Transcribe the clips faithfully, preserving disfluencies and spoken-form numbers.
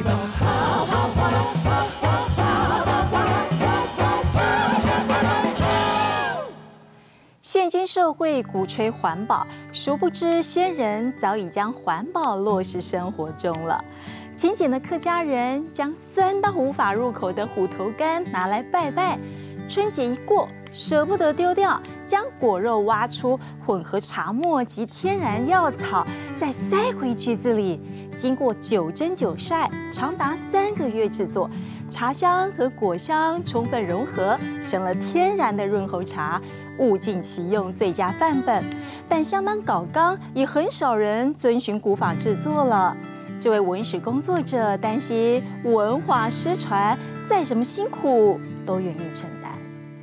现今社会鼓吹环保，殊不知先人早已将环保落实生活中了。勤俭的客家人将酸到无法入口的虎头柑拿来拜拜，春节一过，舍不得丢掉，将果肉挖出，混合茶末及天然药草，再塞回橘子里，经过九蒸九晒，长达三个月制作。茶香和果香充分融合，成了天然的润喉茶，物尽其用最佳范本。但相当搞纲，也很少人遵循古法制作了。这位文史工作者担心文化失传，再怎么辛苦都愿意承担。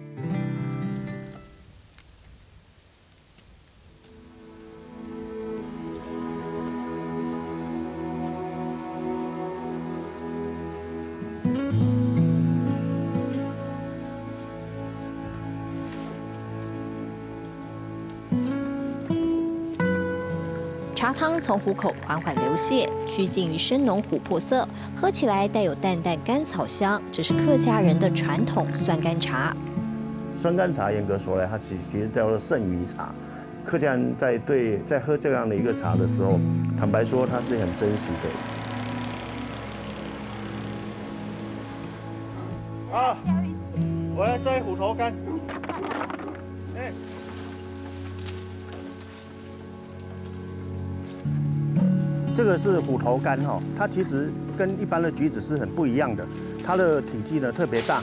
茶汤从壶口缓缓流泻，趋近于深浓琥珀色，喝起来带有淡淡甘草香。这是客家人的传统酸柑茶。 酸柑茶严格说来，它其其实叫做剩余茶。客家人在对在喝这样的一个茶的时候，坦白说，它是很珍惜的。啊，我来摘虎头柑。哎。这个是虎头柑哈，它其实跟一般的橘子是很不一样的，它的体积呢特别大。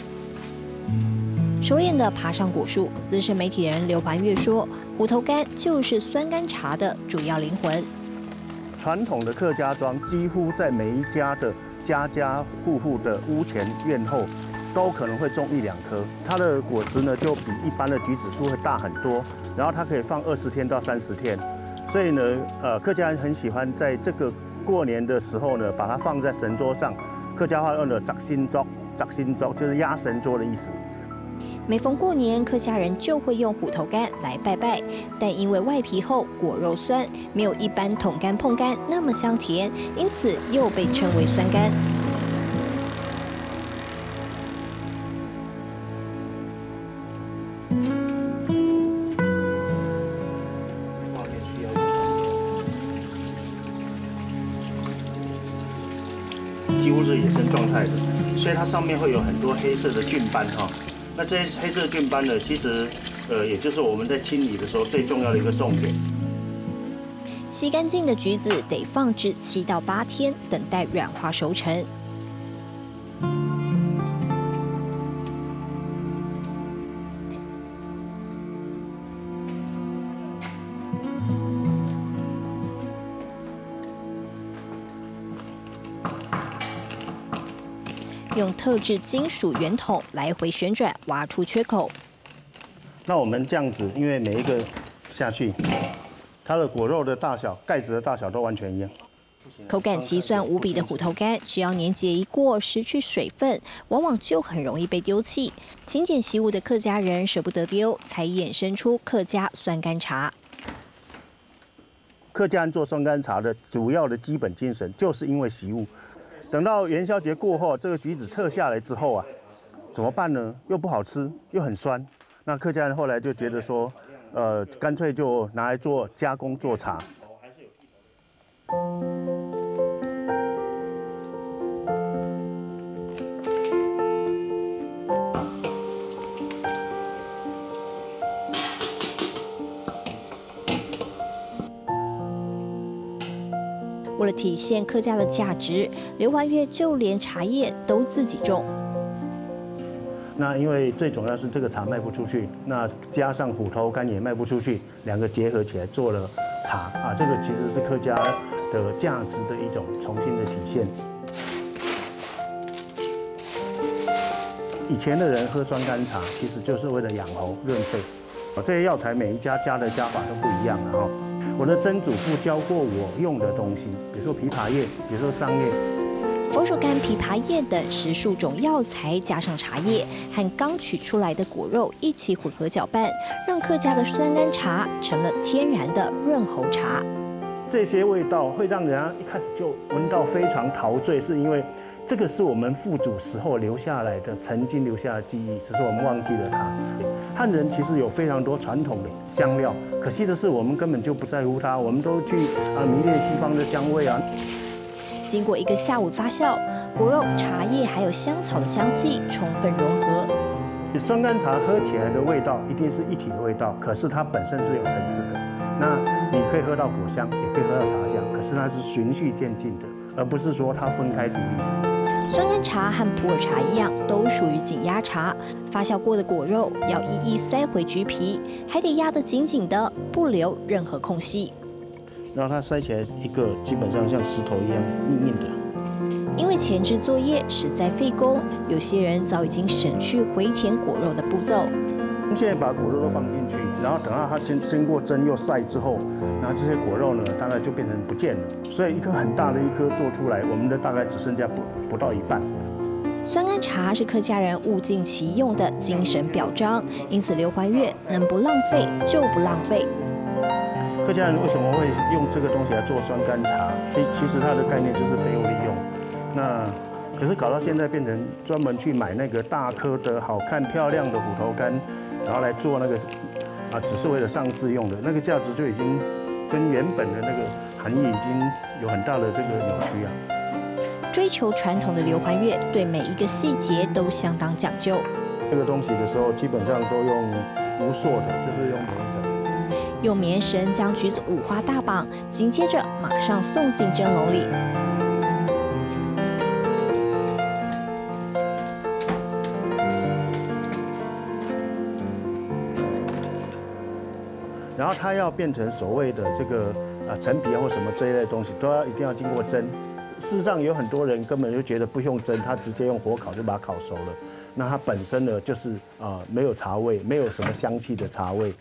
熟练的爬上果树，资深媒体人刘环月说，虎头柑就是酸柑茶的主要灵魂。 传统的客家庄几乎在每一家的家家户户的屋前院后，都可能会种一两棵。它的果实呢就比一般的橘子树会大很多，然后它可以放二十天到三十天。所以呢，呃，客家人很喜欢在这个过年的时候呢，把它放在神桌上。客家话用的砸心桌，砸心桌就是压神桌的意思。 每逢过年，客家人就会用虎头柑来拜拜，但因为外皮厚、果肉酸，没有一般桶柑碰柑那么香甜，因此又被称为酸柑。 几乎是野生状态的，所以它上面会有很多黑色的菌斑哈。那这些黑色的菌斑呢，其实呃，也就是我们在清理的时候最重要的一个重点。 洗干净的橘子得放置七到八天，等待软化熟成。用特制金属圆筒来回旋转，挖出缺口。 那我们这样子，因为每一个下去，它的果肉的大小、盖子的大小都完全一样。 口感奇酸无比的虎头柑，只要年节一过，失去水分，往往就很容易被丢弃。勤俭习物的客家人舍不得丢，才衍生出客家酸柑茶。 客家人做酸柑茶的主要的基本精神，就是因为习物。等到元宵节过后，这个橘子撤下来之后啊，怎么办呢？又不好吃，又很酸。那客家人后来就觉得说，呃，干脆就拿来做加工做茶。 为了体现客家的价值，刘环月就连茶叶都自己种。 那因为最主要是这个茶卖不出去，那加上虎头柑也卖不出去，两个结合起来做了茶啊，这个其实是客家的价值的一种重新的体现。以前的人喝酸柑茶，其实就是为了养喉润肺。这些药材每一家加的加法都不一样了哈。我的曾祖父教过我用的东西，比如说枇杷叶，比如说桑叶。 佛手柑、枇杷叶等十数种药材，加上茶叶和刚取出来的果肉一起混合搅拌，让客家的酸柑茶成了天然的润喉茶。 这些味道会让人家一开始就闻到非常陶醉，是因为这个是我们父祖时候留下来的，曾经留下的记忆，只是我们忘记了它。汉人其实有非常多传统的香料，可惜的是我们根本就不在乎它，我们都去啊迷恋西方的香味啊。 经过一个下午发酵，果肉、茶叶还有香草的香气充分融合。 酸甘茶喝起来的味道一定是一体的味道，可是它本身是有层次的。那你可以喝到果香，也可以喝到茶香，可是它是循序渐进的，而不是说它分开独立的。 酸甘茶和普洱茶一样，都属于紧压茶。发酵过的果肉要一一塞回橘皮，还得压得紧紧的，不留任何空隙。 然后它塞起来一个，基本上像石头一样硬硬的。 因为前置作业实在费工，有些人早已经省去回填果肉的步骤。 现在把果肉都放进去，然后等到它经经过蒸又晒之后，然后这些果肉呢，大概就变成不见了。所以一颗很大的一颗做出来，我们的大概只剩下不不到一半。 酸甘茶是客家人物尽其用的精神表彰，因此刘怀岳能不浪费就不浪费。 客家人为什么会用这个东西来做酸甘茶？其其实它的概念就是废物利用。那可是搞到现在变成专门去买那个大颗的好看漂亮的虎头柑，然后来做那个啊，只是为了上市用的，那个价值就已经跟原本的那个含义已经有很大的这个扭曲啊。 追求传统的刘怀岳对每一个细节都相当讲究。 这个东西的时候，基本上都用无塑的，就是用棉绳。 用棉绳将橘子五花大绑，紧接着马上送进蒸笼里。 然后它要变成所谓的这个啊陈皮或什么这一类东西，都要一定要经过蒸。事实上有很多人根本就觉得不用蒸，他直接用火烤就把它烤熟了。那它本身呢就是啊没有茶味，没有什么香气的茶味。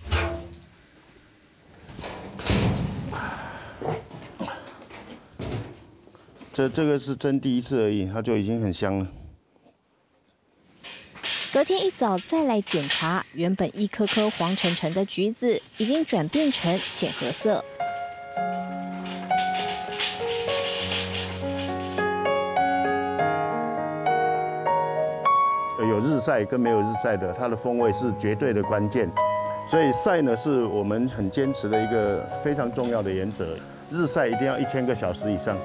这这个是蒸第一次而已，它就已经很香了。 隔天一早再来检查，原本一颗颗黄澄澄的橘子已经转变成浅褐色。 有日晒跟没有日晒的，它的风味是绝对的关键。所以晒呢是我们很坚持的一个非常重要的原则，日晒一定要一千个小时以上。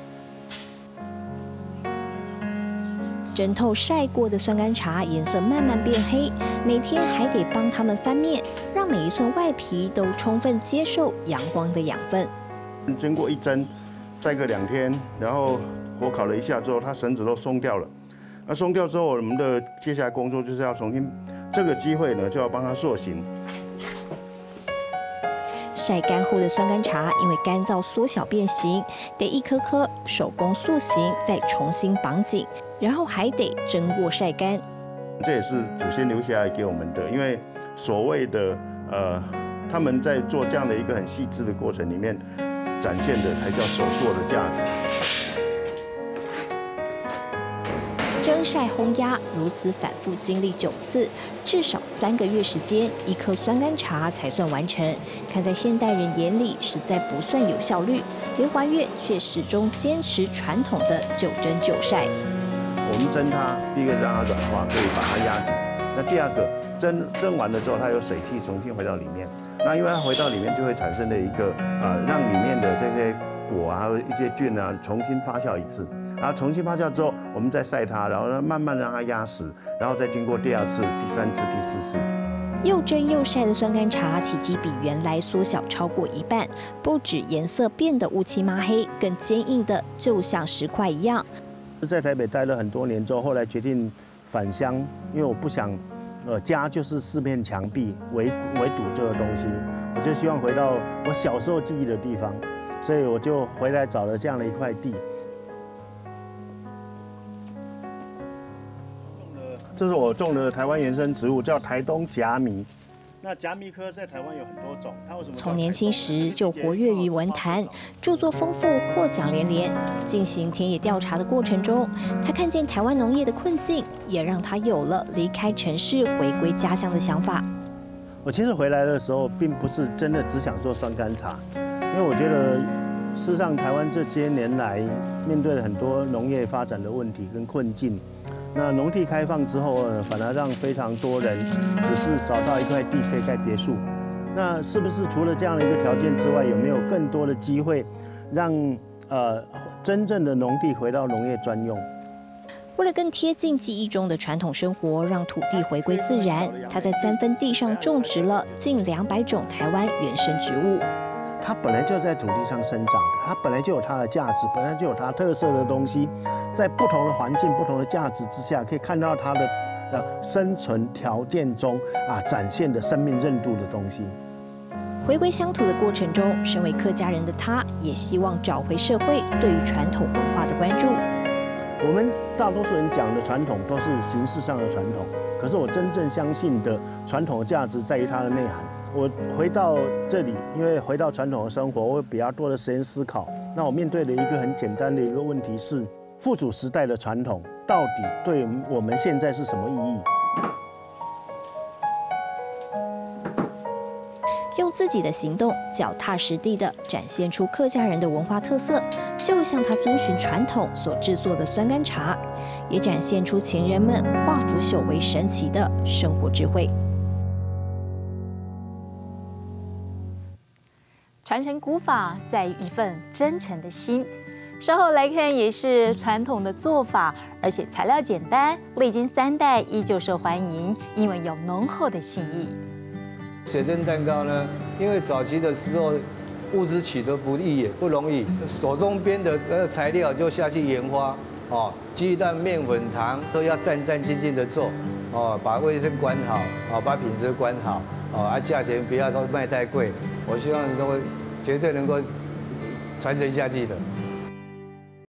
蒸透晒过的酸甘茶颜色慢慢变黑，每天还得帮它们翻面，让每一寸外皮都充分接受阳光的养分。 经过一蒸，晒个两天，然后火烤了一下之后，它绳子都松掉了。那松掉之后，我们的接下来工作就是要重新，这个机会呢就要帮它塑形。 晒干后的酸甘茶因为干燥缩小变形，得一颗颗手工塑形，再重新绑紧，然后还得蒸过晒干。 这也是祖先留下来给我们的，因为所谓的呃，他们在做这样的一个很细致的过程里面，展现的才叫手作的价值。 蒸晒烘压如此反复经历九次，至少三个月时间，一颗酸甘茶才算完成。看在现代人眼里，实在不算有效率。刘怀岳却始终坚持传统的就蒸就晒。 我们蒸它，第一个让它软化，可以把它压紧。那第二个，蒸蒸完了之后，它有水汽重新回到里面。那因为它回到里面，就会产生了一个呃，让里面的这些果啊、一些菌啊重新发酵一次。然后重新发酵之后，我们再晒它，然后呢慢慢让它压实，然后再经过第二次、第三次、第四次。 又蒸又晒的酸甘茶体积比原来缩小超过一半，不止颜色变得乌漆麻黑，更坚硬的就像石块一样。 在台北待了很多年之后，后来决定返乡，因为我不想，呃，家就是四面墙壁围围堵这个东西，我就希望回到我小时候记忆的地方，所以我就回来找了这样的一块地。这是我种的台湾原生植物，叫台东夹迷。那夹迷科在台湾有很多种，它为什么？ 从年轻时就活跃于文坛，著作丰富，获奖连连。进行田野调查的过程中，他看见台湾农业的困境，也让他有了离开城市、回归家乡的想法。 我其实回来的时候，并不是真的只想做酸甘茶，因因为我觉得，事实上台湾这些年来面对了很多农业发展的问题跟困境。那农地开放之后呢，反而让非常多人只是找到一块地可以盖别墅。那是不是除了这样的一个条件之外，有没有更多的机会让呃真正的农地回到农业专用？ 为了更贴近记忆中的传统生活，让土地回归自然，他在三分地上种植了近两百种台湾原生植物。 它本来就在土地上生长的，它本来就有它的价值，本来就有它特色的东西，在不同的环境、不同的价值之下，可以看到它的呃生存条件中啊展现的生命韧度的东西。 回归乡土的过程中，身为客家人的他，也希望找回社会对于传统文化的关注。 我们大多数人讲的传统都是形式上的传统，可是我真正相信的传统的价值在于它的内涵。我回到这里，因为回到传统的生活，我有比较多的时间思考。那我面对的一个很简单的一个问题是：父祖时代的传统到底对我们现在是什么意义？ 用自己的行动，脚踏实地地展现出客家人的文化特色，就像他遵循传统所制作的酸甘茶，也展现出前人们化腐朽为神奇的生活智慧。 传承古法在于一份真诚的心。稍后来看，也是传统的做法，而且材料简单，历经三代依旧受欢迎，因为有浓厚的心意。 水蒸蛋糕呢，因为早期的时候物资取得不易也不容易，手中编的那个材料就下去研发，哦，鸡蛋、面粉、糖都要战战兢兢的做，哦，把卫生管好，哦，把品质管好，哦，啊，价钱不要说卖太贵，我希望都会绝对能够传承下去的。